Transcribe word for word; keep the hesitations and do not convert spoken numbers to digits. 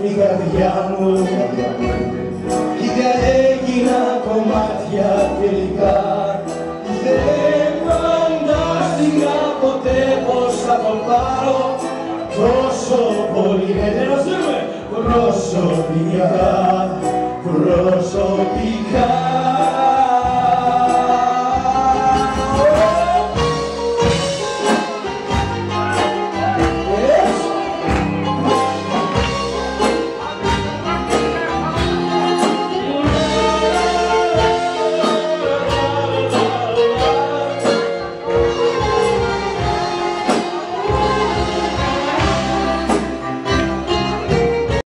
η καρδιά μου κι δεν έγινα κομμάτια τελικά. Δεν φαντάστηκα ποτέ πως θα τον πάρω τόσο πολύ. Προσωπικά, προσωπικά